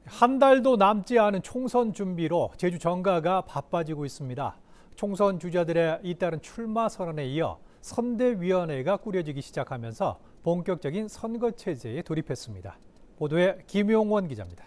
한 달도 남지 않은 총선 준비로 제주 정가가 바빠지고 있습니다. 총선 주자들의 잇따른 출마 선언에 이어 선대위원회가 꾸려지기 시작하면서 본격적인 선거 체제에 돌입했습니다. 보도에 김용원 기자입니다.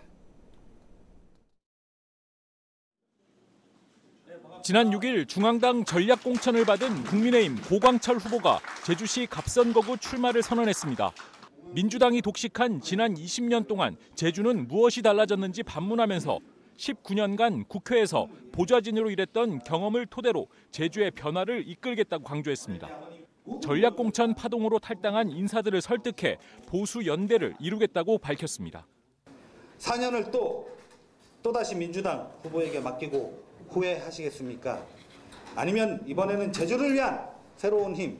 지난 6일 중앙당 전략공천을 받은 국민의힘 고광철 후보가 제주시 갑선거구 출마를 선언했습니다. 민주당이 독식한 지난 20년 동안 제주는 무엇이 달라졌는지 반문하면서 19년간 국회에서 보좌진으로 일했던 경험을 토대로 제주의 변화를 이끌겠다고 강조했습니다. 전략공천 파동으로 탈당한 인사들을 설득해 보수 연대를 이루겠다고 밝혔습니다. 4년을 또다시 민주당 후보에게 맡기고 후회하시겠습니까? 아니면 이번에는 제주를 위한 새로운 힘,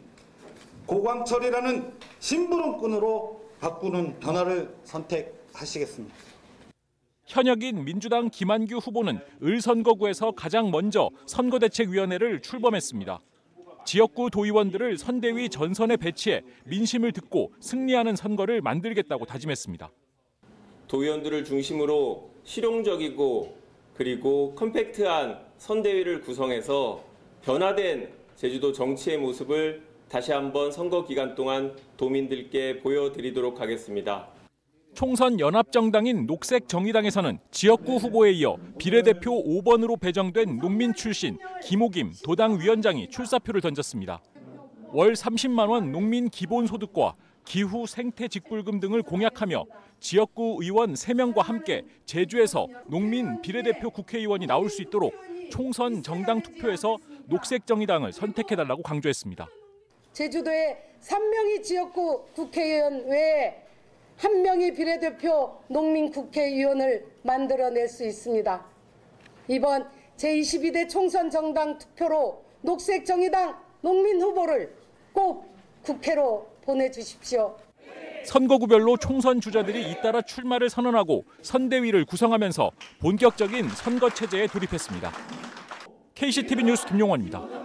고광철이라는 심부름꾼으로 바꾸는 변화를 선택하시겠습니까? 현역인 민주당 김한규 후보는 을선거구에서 가장 먼저 선거대책위원회를 출범했습니다. 지역구 도의원들을 선대위 전선에 배치해 민심을 듣고 승리하는 선거를 만들겠다고 다짐했습니다. 도의원들을 중심으로 실용적이고 그리고 컴팩트한 선대위를 구성해서 변화된 제주도 정치의 모습을 다시 한번 선거 기간 동안 도민들께 보여드리도록 하겠습니다. 총선 연합정당인 녹색정의당에서는 지역구 후보에 이어 비례대표 5번으로 배정된 농민 출신 김옥임 도당위원장이 출사표를 던졌습니다. 월 30만 원 농민 기본소득과 기후 생태 직불금 등을 공약하며 지역구 의원 3명과 함께 제주에서 농민 비례대표 국회의원이 나올 수 있도록 총선 정당 투표에서 녹색정의당을 선택해달라고 강조했습니다. 제주도에 3명이 지역구 국회의원 외에 1명이 비례대표 농민 국회의원을 만들어낼 수 있습니다. 이번 제22대 총선 정당 투표로 녹색정의당 농민 후보를 꼭 국회로 보내주십시오. 선거구별로 총선 주자들이 잇따라 출마를 선언하고 선대위를 구성하면서 본격적인 선거 체제에 돌입했습니다. KCTV 뉴스 김용원입니다.